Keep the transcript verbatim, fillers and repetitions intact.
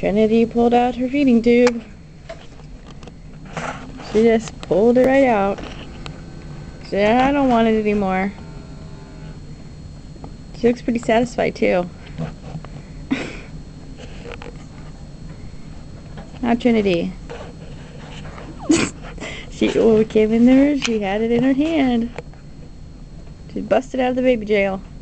Trinity pulled out her feeding tube. She just pulled it right out. She said, I don't want it anymore. She looks pretty satisfied too. Now Trinity. She when we came in there, she had it in her hand. She busted out of the baby jail.